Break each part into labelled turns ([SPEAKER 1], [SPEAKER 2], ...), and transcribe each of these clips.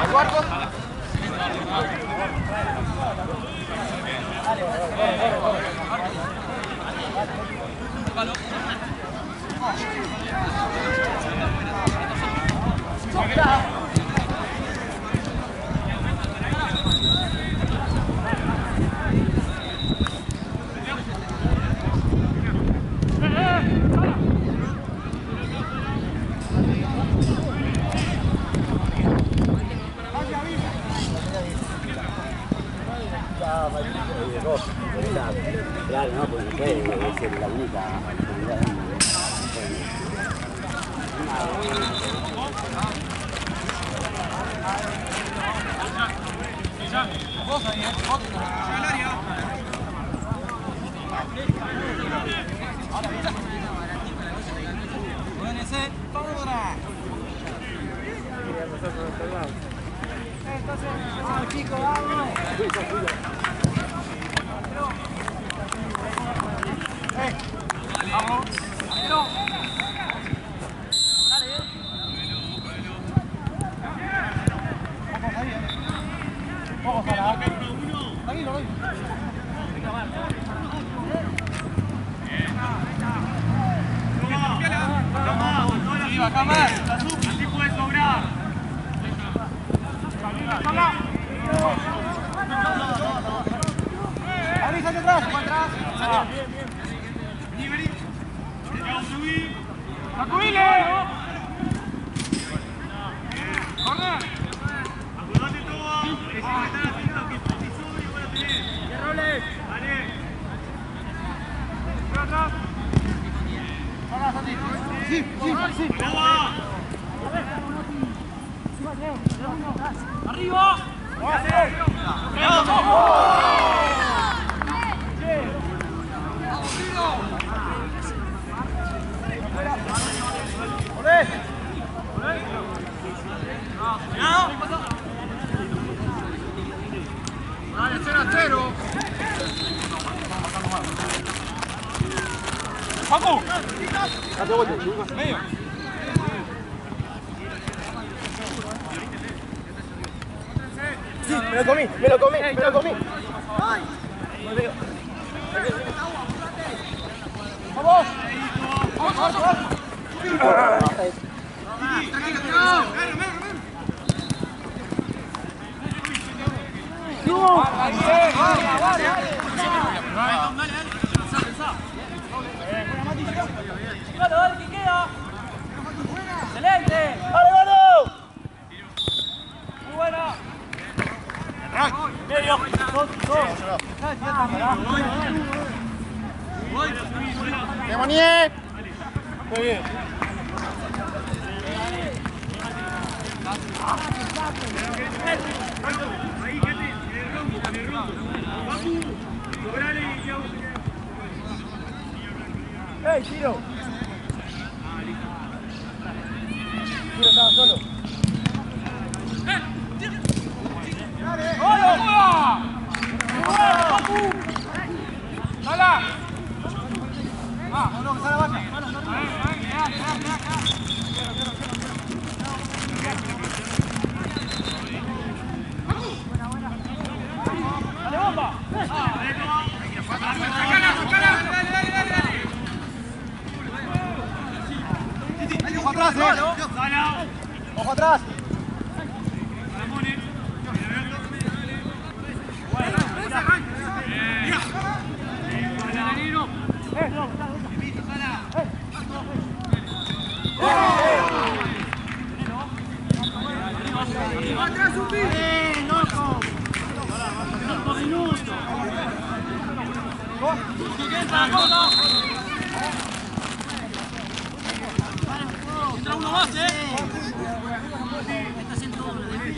[SPEAKER 1] Claro, no, porque no puede ser la única actividad.
[SPEAKER 2] Vos ahí, vos. Al área. Pónganse, ¡Pabra! Entonces, vamos chicos, vamos. Vamos. Dale. Vamos a la. Ahí lo doy. Acá más. Así puede sobrar. Avisa atrás. Atrás. Vení, vení. Subí. ¡Sacubile! ¡Corre! Acordate todo. Que si me están haciendo que si sube, van a tener. ¡Que roles! Dale. Atrás. Atrás, Santi. Sí. ¡Arriba! Dale, 0-0. ¡Paco! Medio.
[SPEAKER 1] Sí, me lo comí. ¡Ay!
[SPEAKER 2] ¡Vamos! Dale, que queda. ¡Excelente!
[SPEAKER 1] ¡Dale, mano!
[SPEAKER 2] Muy buena.
[SPEAKER 1] Medio. ¡Demonié! Muy bien.
[SPEAKER 2] Ahí, gente, en el rombo. Vamos, cobrale y ya vos se queda.
[SPEAKER 1] ¡Ey, Tiro! Tiro estaba solo.
[SPEAKER 2] ¡Hola, hola! ¡Hola, Papu! ¡Hala! ¡Va! ¡No, que sale la baja! ¡Dale, bomba! ¡Dale! ¡Ojo atrás, ¡Ojo atrás! ¡Atrás un pibe! ¡Loco! 5 minutos. Entra uno más, Está haciendo doble de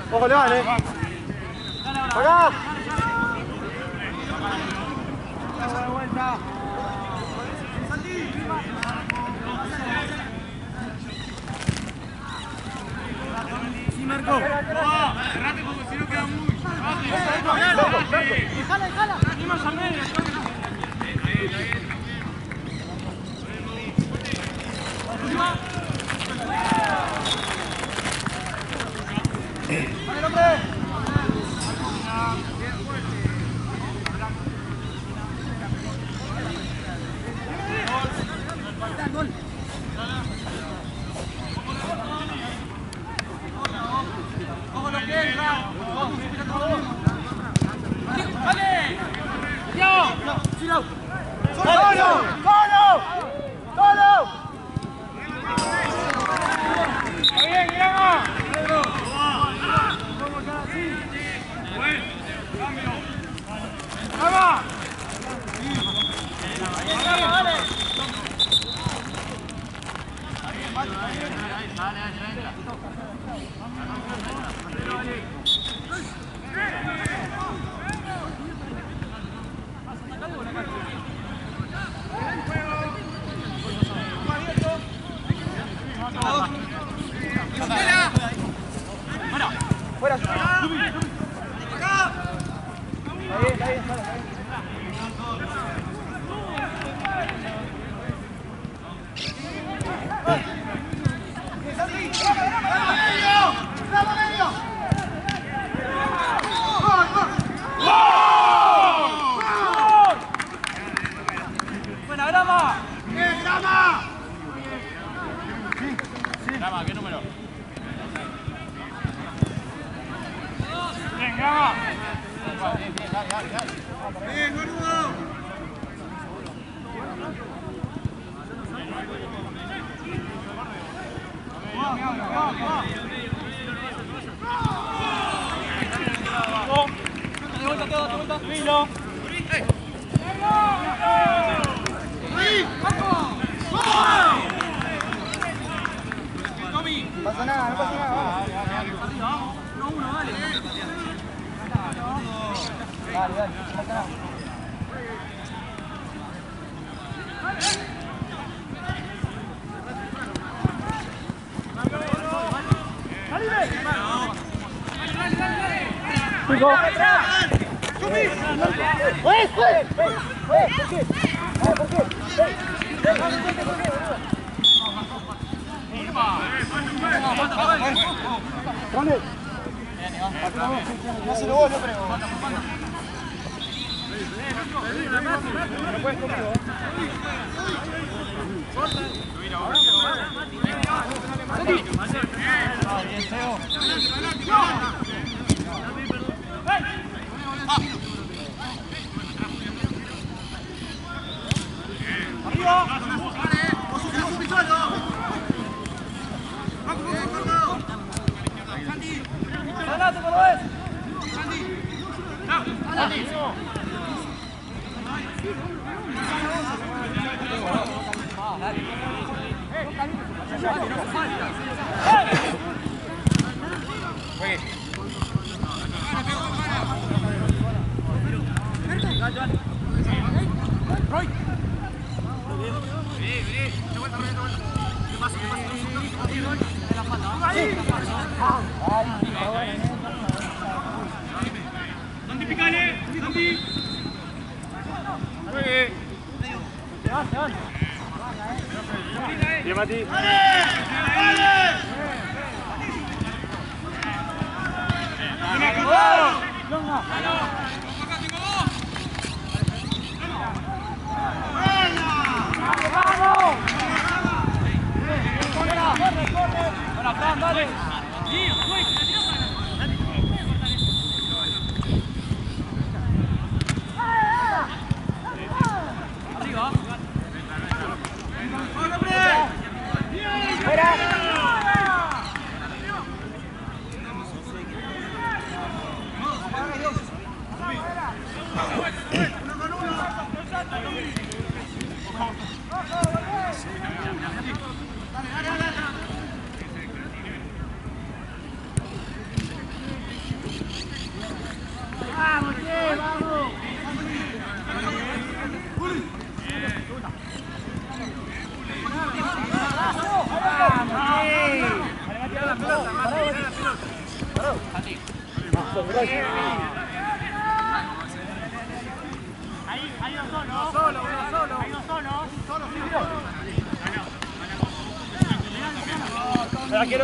[SPEAKER 3] Ojo, le van, Acá.
[SPEAKER 2] Vuelta. Sí, Marco. Cerrate porque si no queda muy. Déjala. Venimos al medio. ¡Vale, hombre! ¡Gol! ¡Ojo lo que entra! ¡Vale! ¡Yo! ¡Solo! ¡Está bien, Guillermo! ¡Vamos! Fuera. Está bien. ¡Buena grama! ¡Bien, grama! Sí. Grama, ¿qué número? Bien, grama. Bien, dale. Bien, gordo. De vuelta. Vino. No pasa nada, vamos. 1-1, dale. Dale, no pasa nada.
[SPEAKER 3] Bien, Mati.
[SPEAKER 2] Hay dos solo. Hay dos solos.
[SPEAKER 3] Quiero.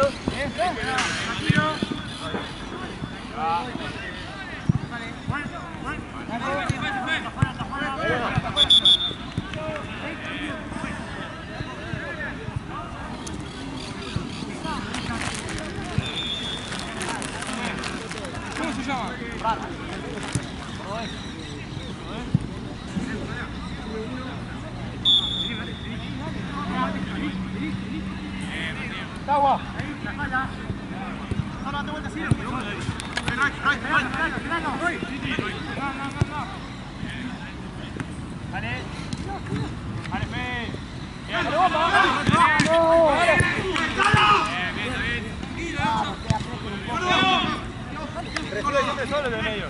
[SPEAKER 2] ¿Cómo se llama?
[SPEAKER 3] Agua.
[SPEAKER 2] Ahora date vuelta así. Dale. Dale, Fe.
[SPEAKER 3] Recibe siempre solo de medio.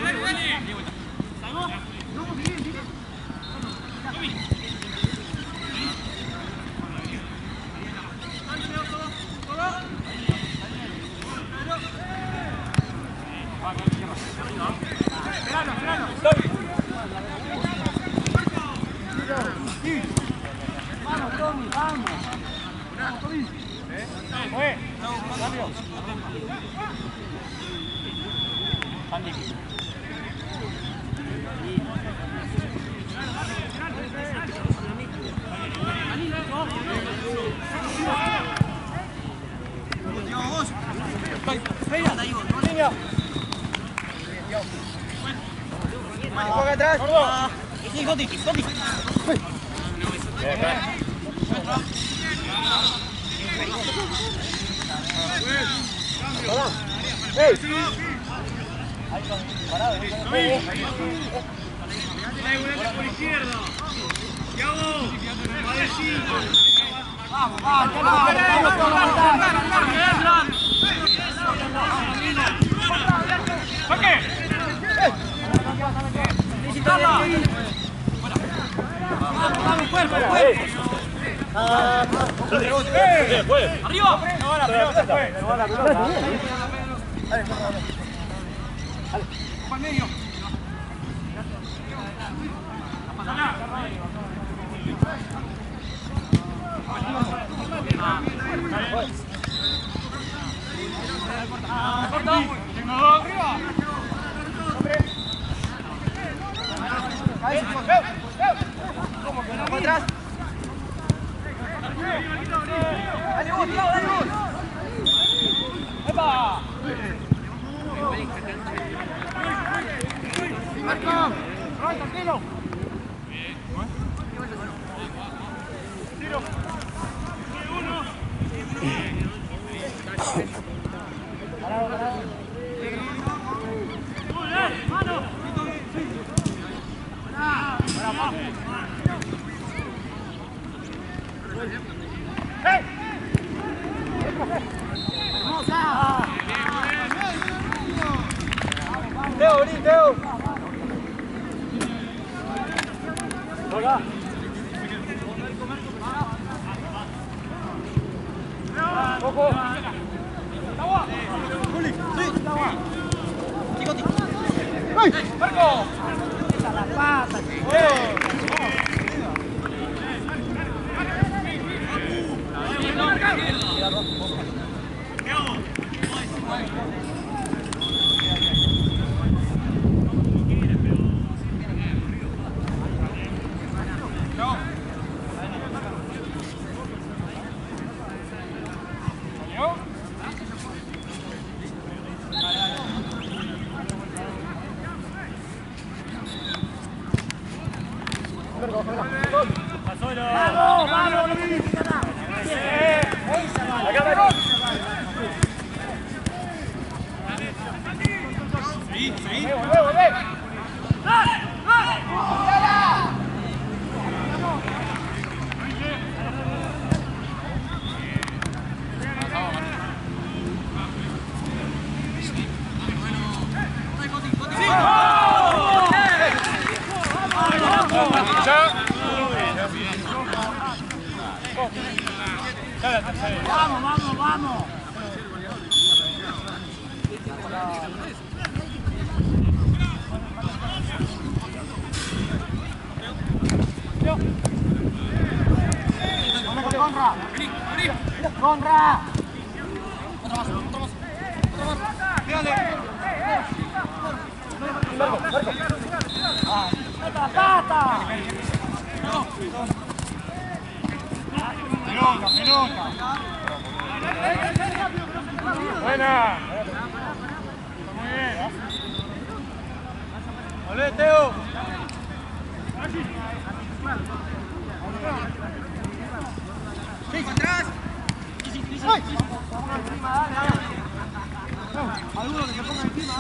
[SPEAKER 2] Vamos, Tommy, vamos.
[SPEAKER 3] Cambio.
[SPEAKER 2] Juega atrás. Sí, Goti. Por izquierda. Thiago,
[SPEAKER 3] Teo. Juega. Ojo. Juli, sí. ¡Ay! ¡Marco!
[SPEAKER 2] Las patas. Vamos, no significa nada. Vamos.
[SPEAKER 3] Conra. Pelota. Buena. Muy bien. Olé, Teo. Sí, atrás. Alguno que se ponga encima.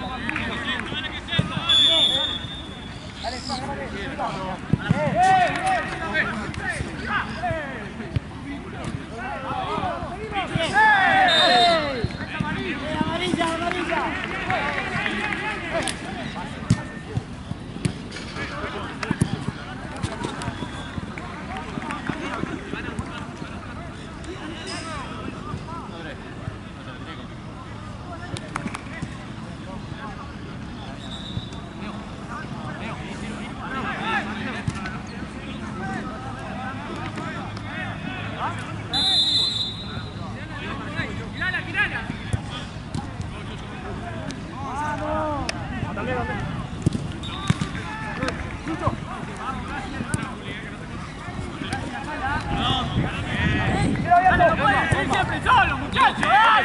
[SPEAKER 3] Siempre solo, muchachos.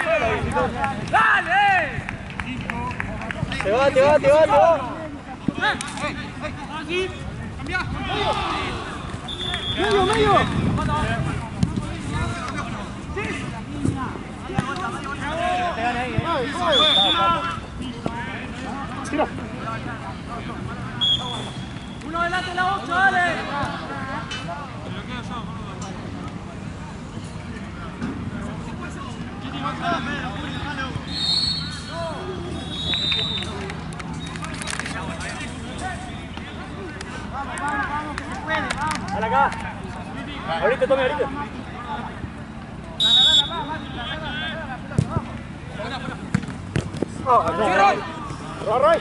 [SPEAKER 3] ¡Dale!
[SPEAKER 1] Te va.
[SPEAKER 2] Así, cambia.
[SPEAKER 3] Medio. Tira.
[SPEAKER 2] Uno delante de la 8, dale. Vamos, que se puede, vamos.
[SPEAKER 3] Dale acá. Ahorita, tome, ahorita. Roy.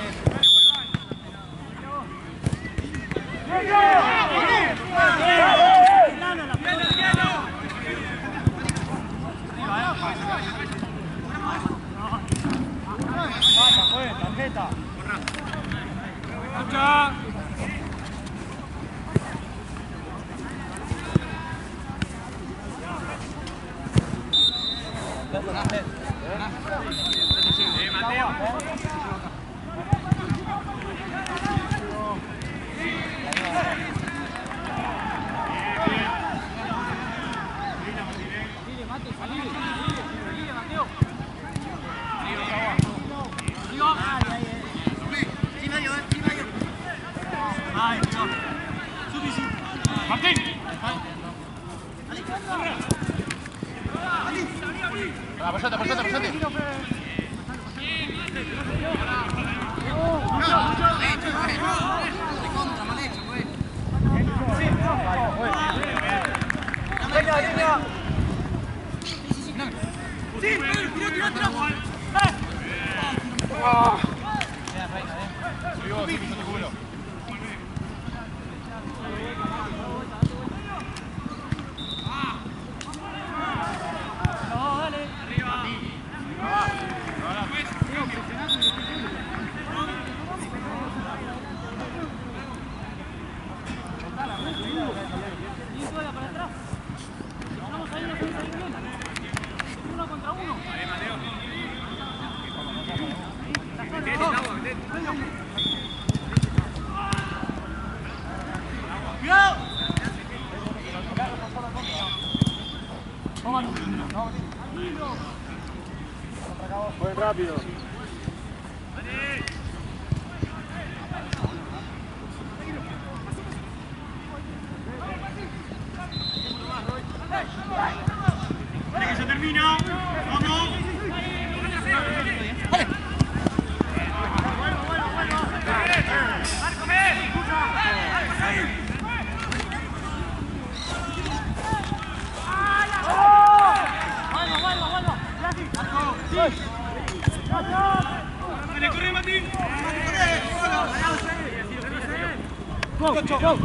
[SPEAKER 3] Tarjeta. Buen rápido.
[SPEAKER 2] Vale, que se termina. Vamos. Dale, corre, Martín.
[SPEAKER 3] Go, go, go.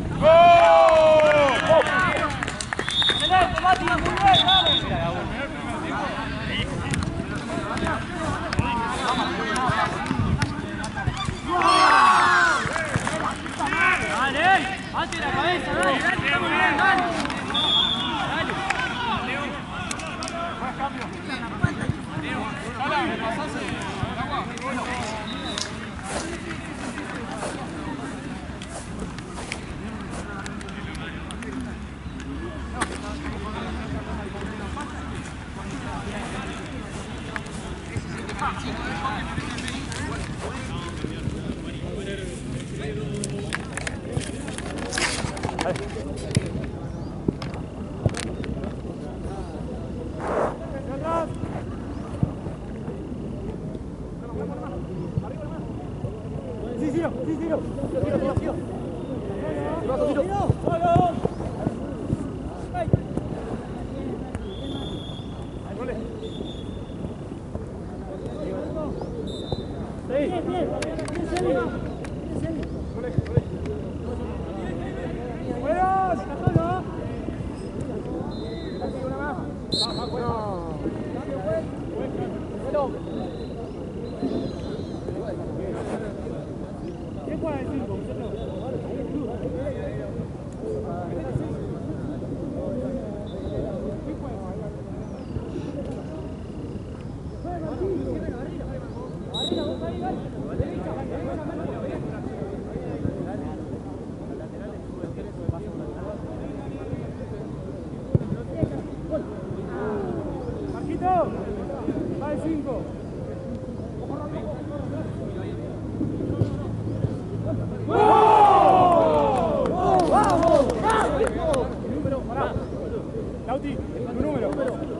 [SPEAKER 4] ¡Hazte la cabeza, dale! ¡Estamos bien, dale!
[SPEAKER 3] Lauti, tu número.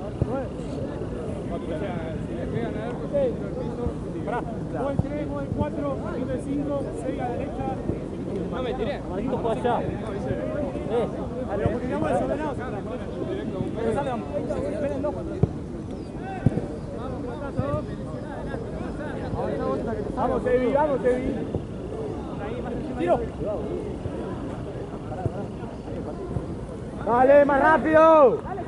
[SPEAKER 3] Pará, vos el 3, vos el 4, vos el 5, 6 a la derecha.
[SPEAKER 4] No me tiré.
[SPEAKER 3] Maldito fue allá. Lo teníamos desordenado. Pero sale, vamos. Esperen dos. Vamos, Evi, vamos, Evi. Tiro. Dale, más rápido. Dale,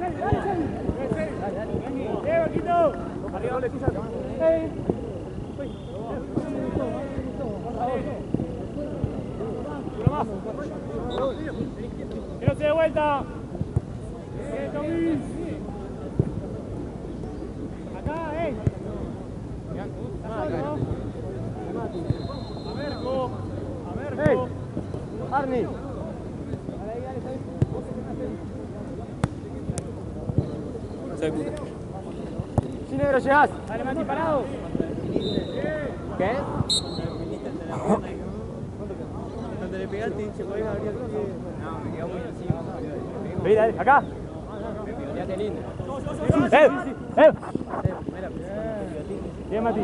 [SPEAKER 3] dale, Quito. Arriba, le pisas. Uno más. Que no se dé vuelta. Acá, Amerco. Arni. Sí, negro, llegás. Dale, Mati, parado. ¿Qué? Cuando le pegaste, se podía abrir el pie. No, me quedó muy encima. Vení, dale, acá. Piloteate lindo. Bien, Mati.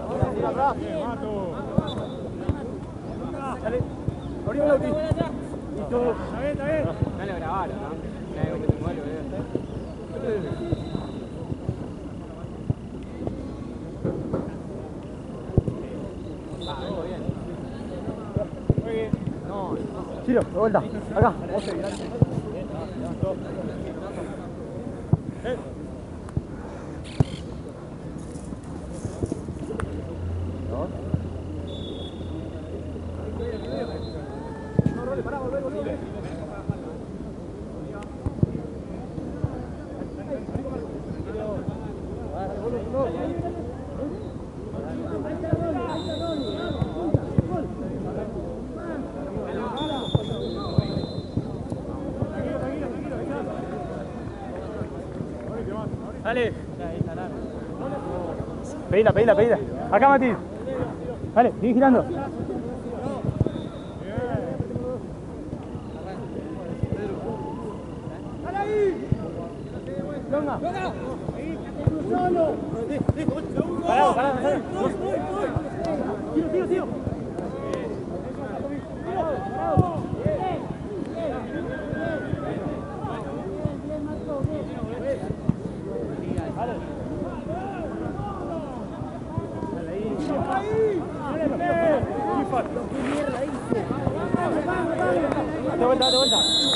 [SPEAKER 3] Dale. Abrimos la última. Listo. Está bien.
[SPEAKER 4] No lo grabaron, ¿no? No, que te muero,
[SPEAKER 3] Muy bien. No. Chiro, de vuelta. Acá. Dale. Pedila. Acá, Mati. Dale, sigue girando. ¡Dale ahí! ¡Venga! ¡Solo! ¡Pará! ¡Tiro! De vuelta, de vuelta.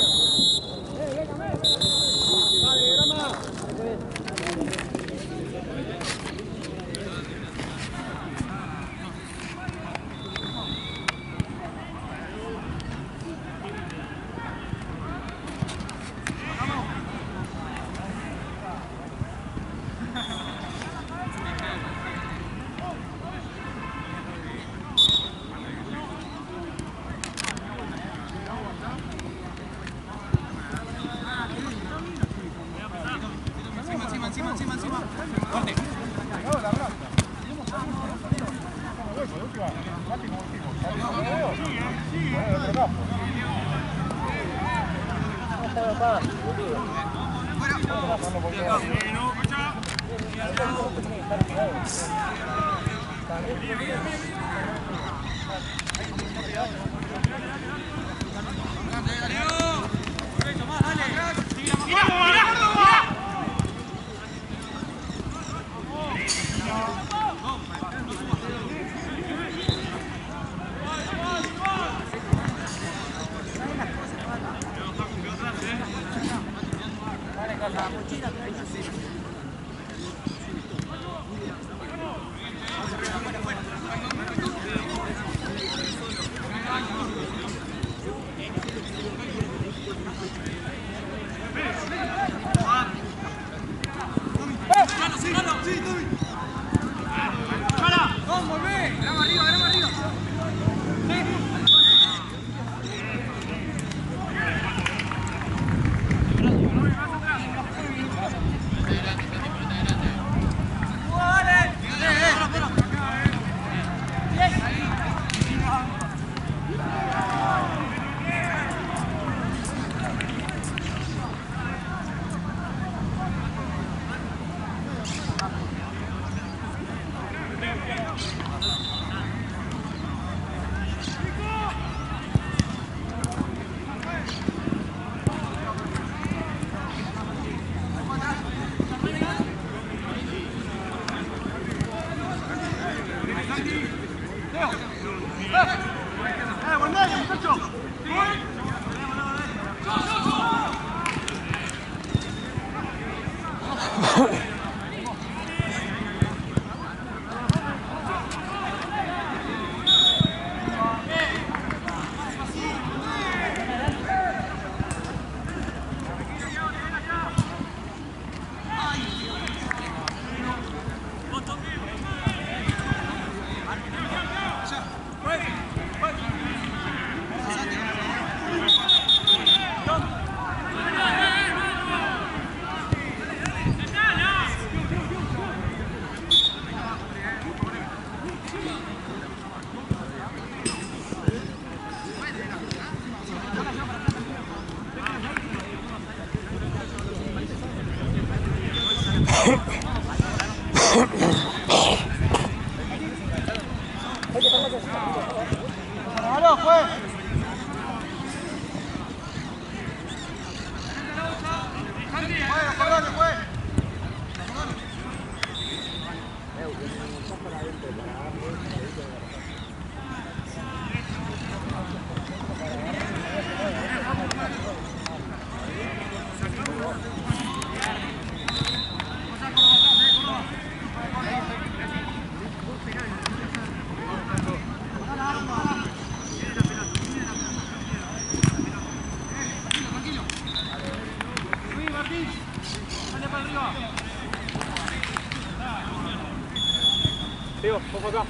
[SPEAKER 2] Tío, poco acá.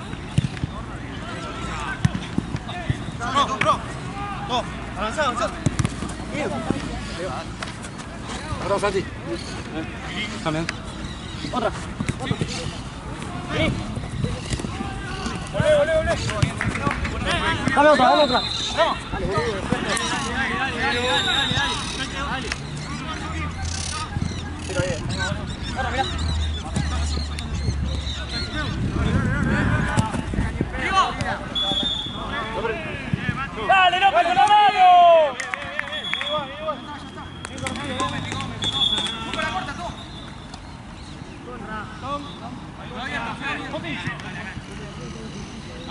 [SPEAKER 3] No, avanza, avanza.
[SPEAKER 1] Perdón, Santi.
[SPEAKER 3] También.
[SPEAKER 2] Otra. Volé.
[SPEAKER 3] Dale otra, dale otra.
[SPEAKER 2] Vamos. Dale. Tiro bien. Ahora, mirá. ¡Dale, no, con la mano!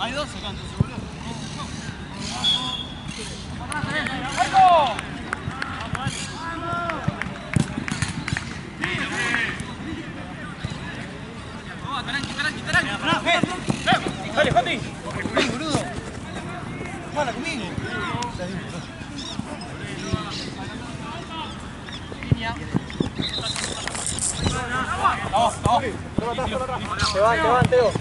[SPEAKER 4] Hay 12 acá, entonces, boludo.
[SPEAKER 3] Dale, Fati.
[SPEAKER 4] Boludo. Jugala conmigo. Vamos.
[SPEAKER 3] Te van, Teo.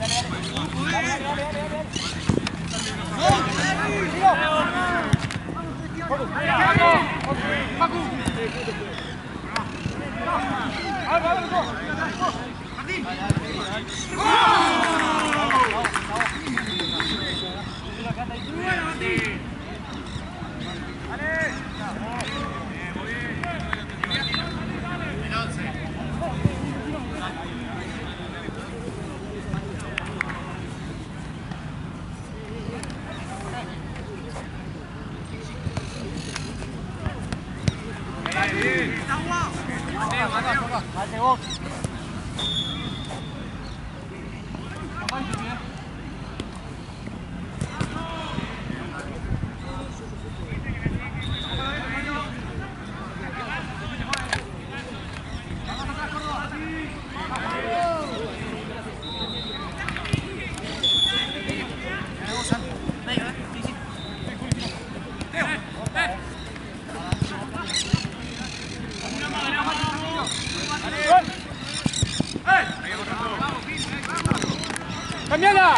[SPEAKER 3] ¡Cambiala!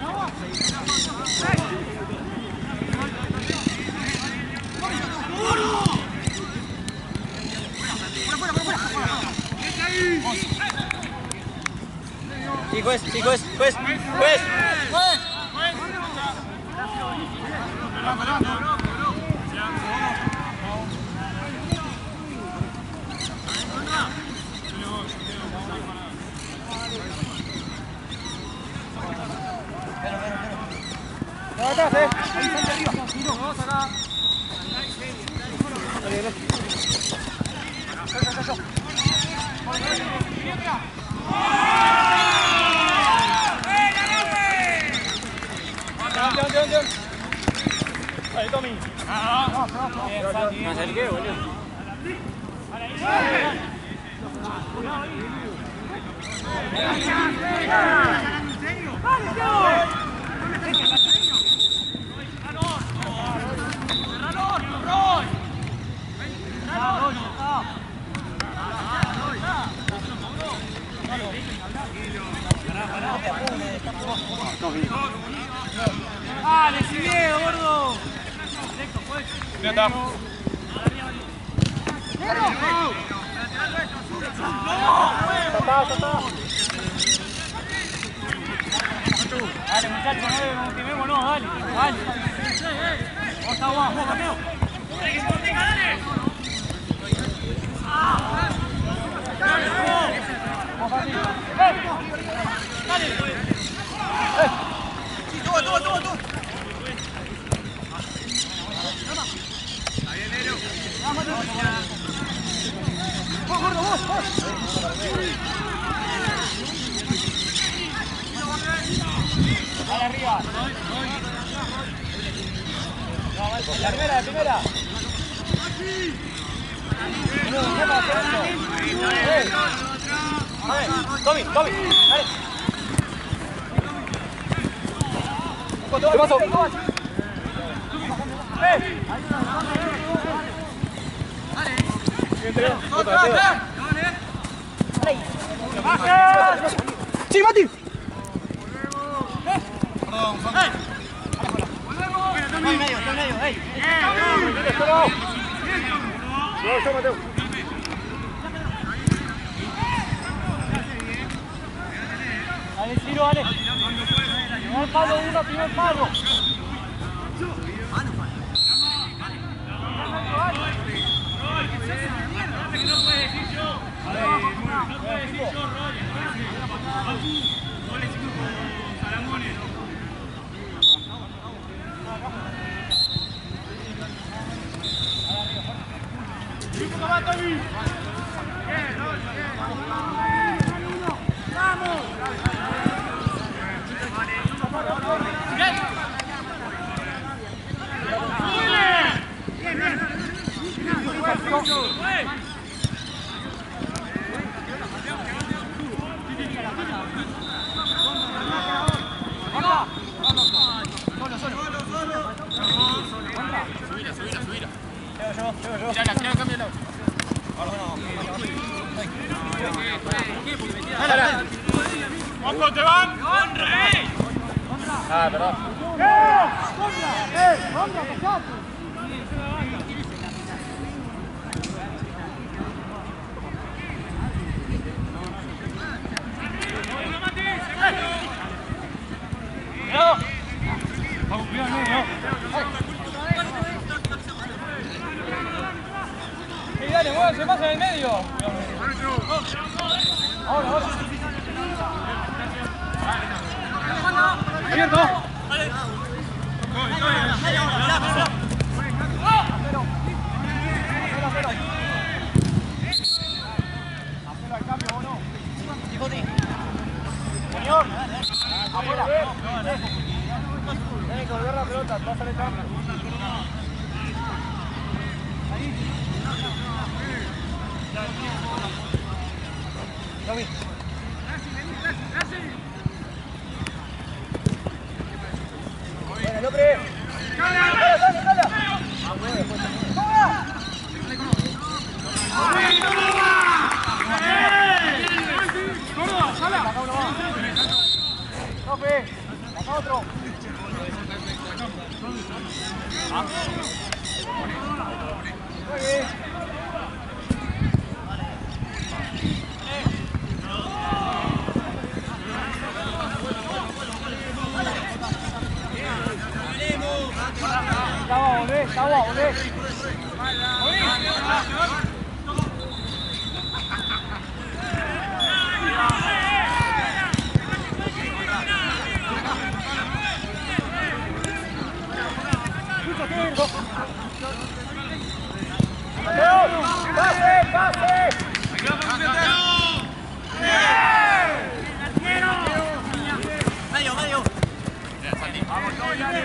[SPEAKER 3] Sí, juez. Atrás, ahí sale arriba. Vamos acá. Ahí, Tommy. Bien, Santi. ¿Me acerqué, boludo?
[SPEAKER 4] ¡Dale, sigue, gordo!
[SPEAKER 3] Ya está.
[SPEAKER 4] Dale, muchachos, no motivémonos, dale. Vos está guapo, Mateo. ¡Dale! Sí, toma. ¡Vos, gordo, vos! Dale arriba. La primera.
[SPEAKER 3] Tommy, dale. ¿Qué pasó? ¡Sí, Mati!
[SPEAKER 4] Perdón,
[SPEAKER 3] Estoy en medio, ¡ey! No, Mateo.
[SPEAKER 4] Dale, Ciro, dale. Primer palo. ¡Vamos!
[SPEAKER 2] ¡Ojo, te van!
[SPEAKER 3] Ah, perdón.
[SPEAKER 2] Vamos, cuidado, no.
[SPEAKER 3] Dale, mueve, se pasa en el medio. Ahora. Abierto. Señor, afuera. Tiene que volver la pelota, pasa el cambio. Bueno, Lopre. Profe, acá otro. Muy bien. Está volver. ¡Pase! Medio. Vamos, todo ya.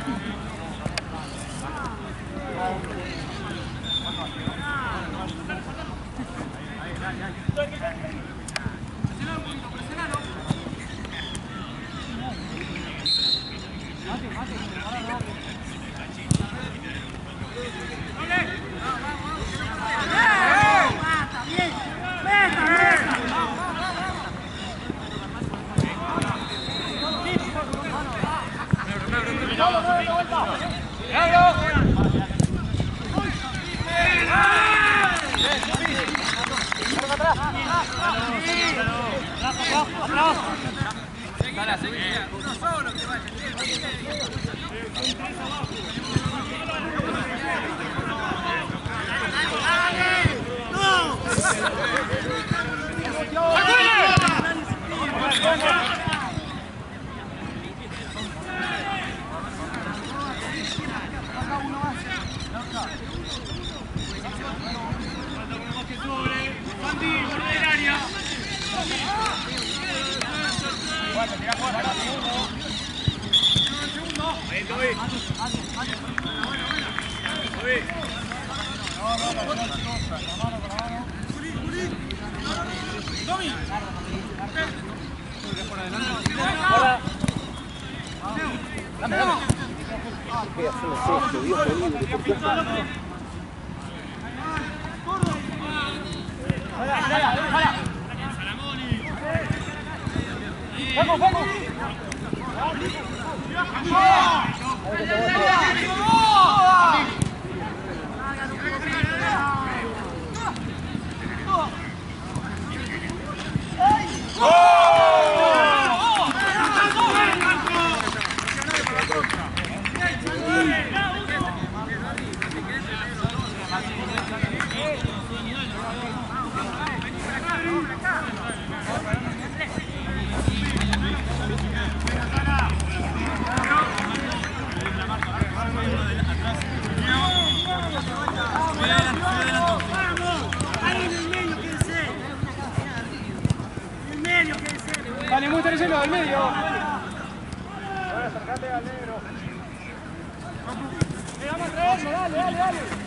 [SPEAKER 3] Dale, muéstraselo del medio. Ahora acércate al negro. Vamos a traerlo, dale.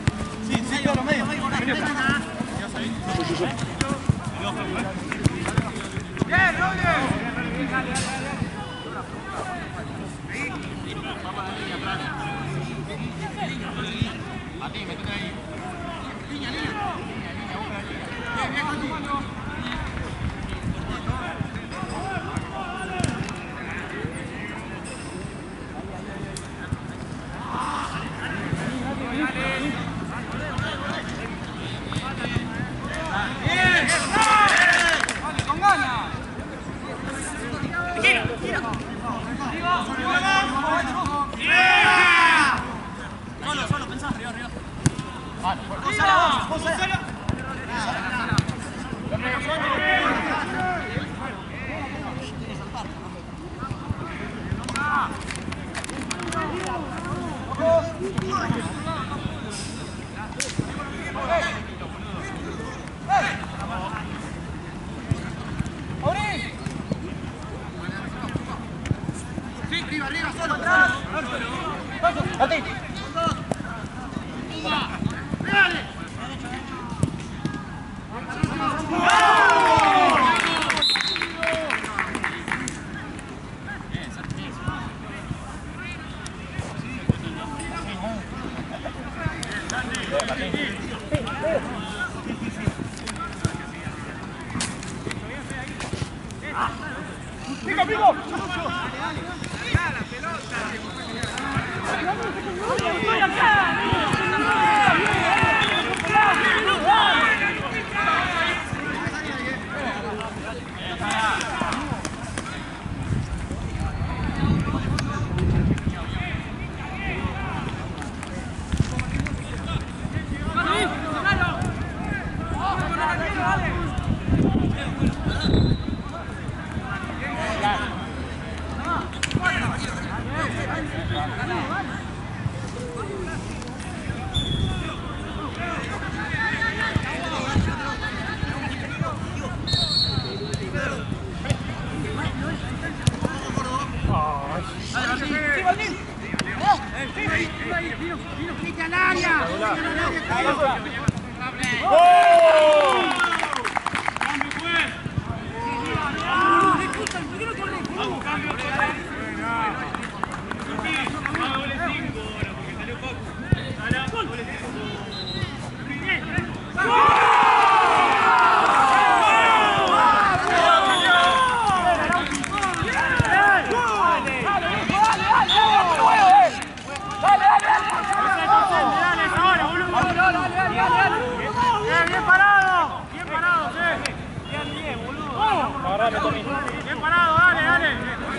[SPEAKER 2] Bien parado, dale, dale.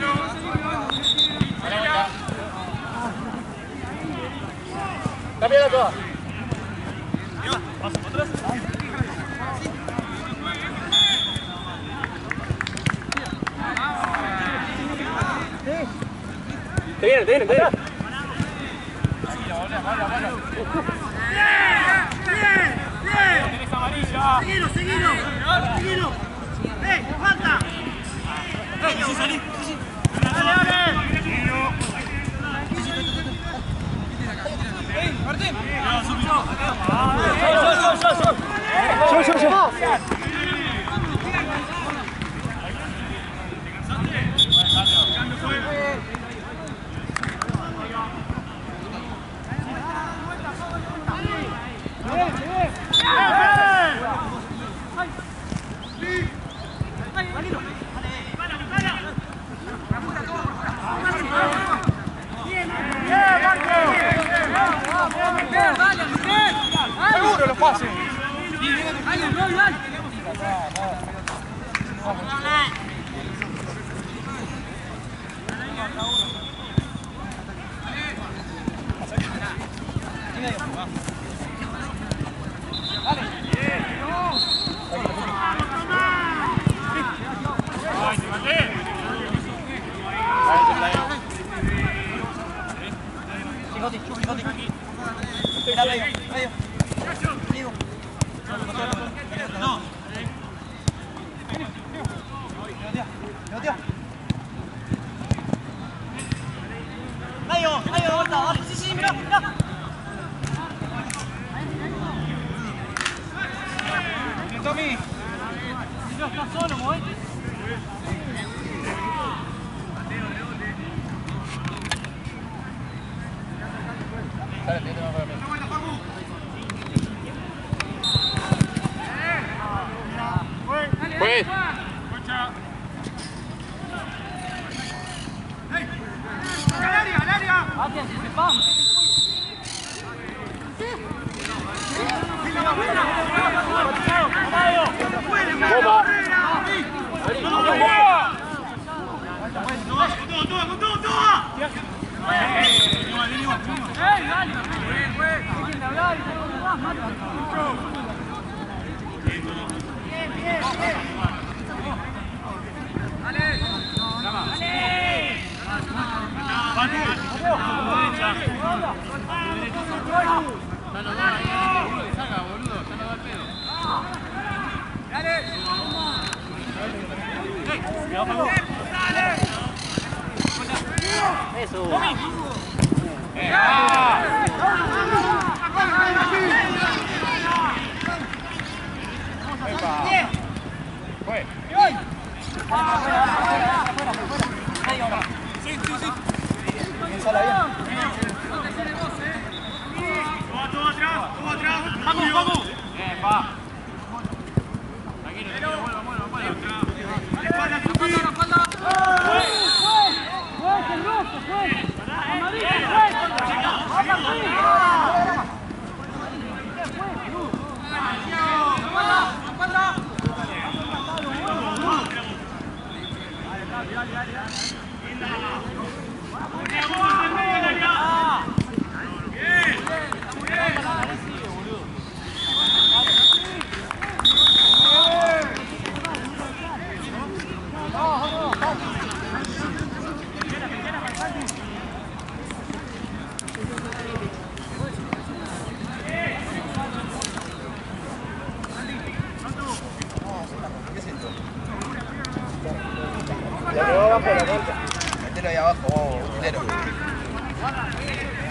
[SPEAKER 3] Cambia la toda. Te viene, te viene, te viene.
[SPEAKER 2] Tenés amarilla. Seguilo, seguilo. Seguilo. ¡Falta! Sí, salí. Dale, dale. Martín.
[SPEAKER 3] Yo.
[SPEAKER 2] Seguro los pases.
[SPEAKER 5] Mételo ahí abajo, utilero.